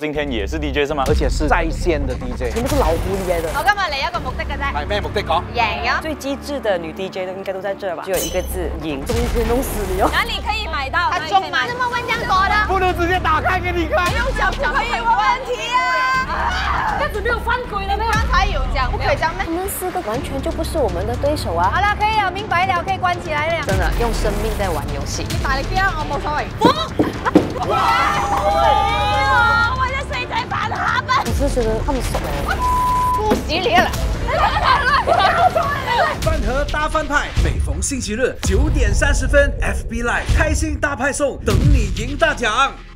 今天也是 DJ 是吗？ 而且是在线的 DJ， 你们是老狐狸嚟的。 我今日嚟一個目的嘅啫。 係咩目的講？ 贏咗。 最机智的女 DJ 都应该都在这吧？只有一个字，赢。终于弄死你哦！ 哪里可以買到？他中嗎？這麼溫江多的， 不能直接打開給你看。 用腳不可以有問題啊！這樣子沒有犯規了咩？剛才有講，不可以這樣咩？ 他們四個完全就不是我們的對手啊！ 好了，可以了，明白了，可以關起來了。 真的用生命在玩遊戲。 你大力啲啊，我冇所謂。我的水仔飯盒啊！ 我是覺得他們熟了。 不洗臉了。 饭盒大翻派，每逢星期日9點30分 ，FB Live 開心大派送，等你贏大獎。